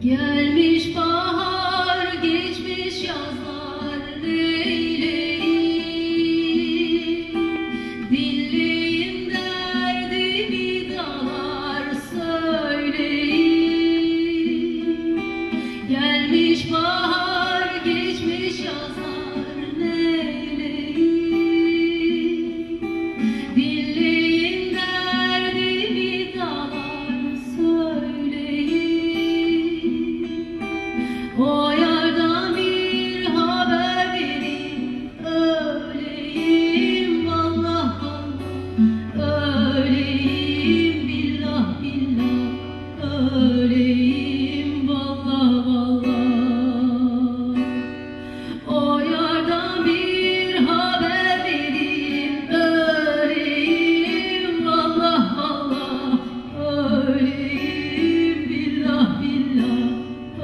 Gelmiş bahar, geçmiş yazlar, leyleyim. Dinleyin derdimi dağlar söyleyin. Gelmiş bahar, geçmiş yazlar, leyleyim. Dinleyin derdimi dağlar söyleyin. O yardan bir haber verin, öleyim vallah vallah, öleyim billah billah, öleyim vallah vallah. O yardan bir haber verin, öleyim vallah vallah, öleyim billah billah,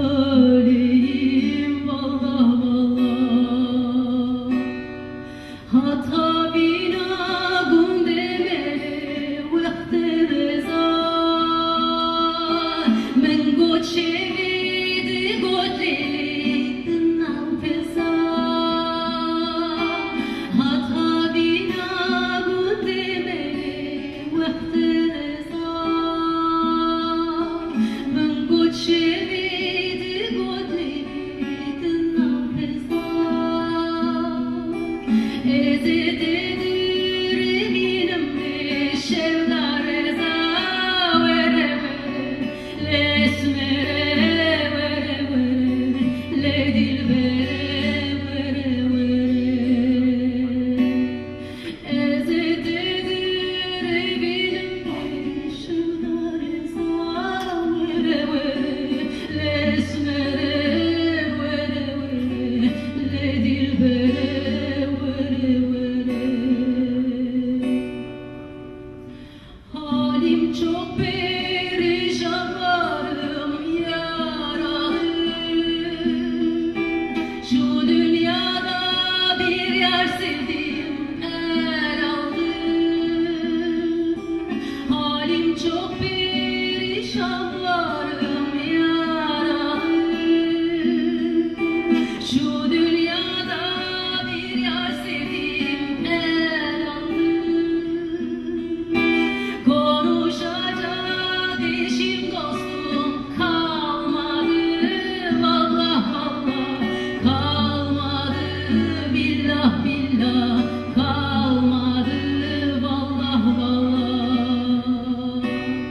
öleyim vallah vallah. Hatta bina gundemele vahtereza men goçevidi godeli dınan peza. Hatta bina gundemele vahtereza men goçevidi godeli dınan peza. Ezededir eminim şevdar eza vere vere lesmere vere vere le dilbere vere vere. Ezededir eminim şevdar eza vere vere lesmere vere vere le dilbere. Halim çok perişan, varım yaralı. Şu dünyada bir yer sevdim, el aldım. Halim çok perişan, varım yaralı. Şu dünyada bir yer sevdim, el aldım. Konuşacak eşim dostum kalmadı, vallah vallah kalmadı, billah billah kalmadı, vallah vallah.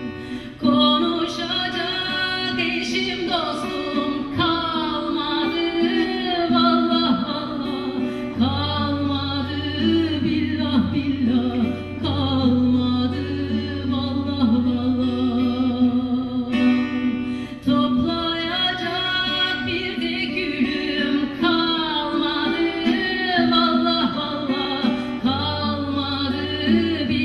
Konuşacak eşim dostum kalmadı, vallah vallah kalmadı, billah billah kalmadı, vallah vallah. Toplayacak bir de gülüm kalmadı, vallah vallah kalmadı,